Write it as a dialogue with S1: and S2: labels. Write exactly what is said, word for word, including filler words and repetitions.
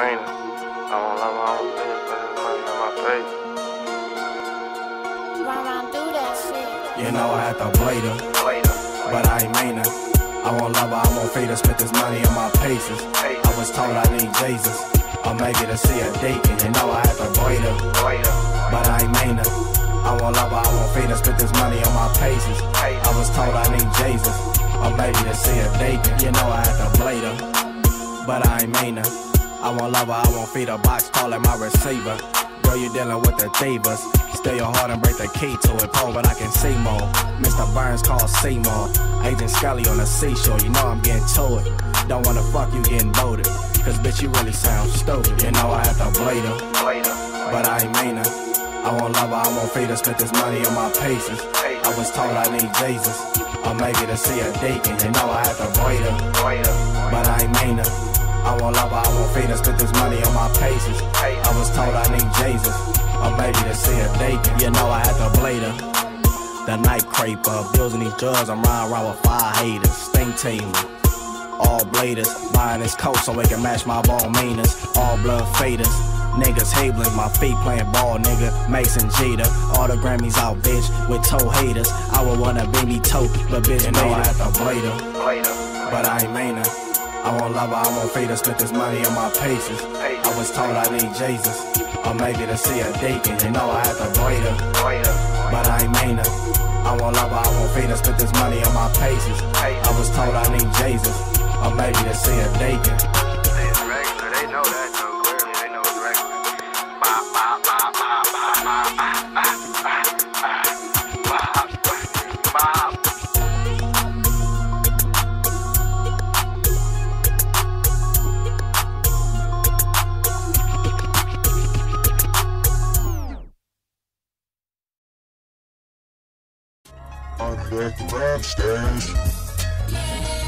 S1: mean it. I won't love her, I won't feel it, but it's money on my face.
S2: Run around, do that shit.
S3: You know I had to blade her, but I ain't mean her. I won't love her, I won't fade her, spent this money on my paces. I was told I need Jesus, or maybe to see her dating. You know I had to blade her, but I ain't mean her. I won't love her, I won't fade her, spent this money on my paces. I was told I need Jesus, or maybe to see her dating. You know I had to blade her, but I ain't mean her. I won't love her, I won't feed her, box calling my receiver. Girl, you dealing with the thievers. Steal your heart and break the key to it, Paul, but I can see more. Mister Burns called Seymour. Agent Scully on the seashore, you know I'm getting to it. Don't wanna fuck you getting voted, cause bitch you really sound stupid. You know I have to blade her, but I ain't mean her. I won't love her, I won't feed her, spent this money on my paces. I was told I need Jesus, or maybe to see her dating. You know I have to blade her, but I ain't mean her. I won't love her, I won't feed her, spent this money on my paces. I was told I need Jesus, or maybe to see her dating. You know I had to blade her. The night creeper, bills and these drugs, I'm riding around with five haters. Sting team, all bladers, buying this coat so it can match my ball meaners. All blood faders, niggas habling, my feet playing ball, nigga. Mason Jeter, all the Grammys out, bitch, with toe haters. I would wanna be me toe, but bitch, you know I had to blade her, but I ain't mean her. I won't love her, I won't feed her, spent this money on my paces. I was told I need Jesus, or maybe to see her dating. You know I had to blade her, but I ain't mean her. I won't love her, I won't feed her, spent this money on my paces. I was told I need Jesus, or maybe to see her dating.
S1: It's regular, they know that though, clearly they know it's regular. Bop, bop, bop, bop, bop, bop, bop, bop, bop.
S4: I'm back to rap stage.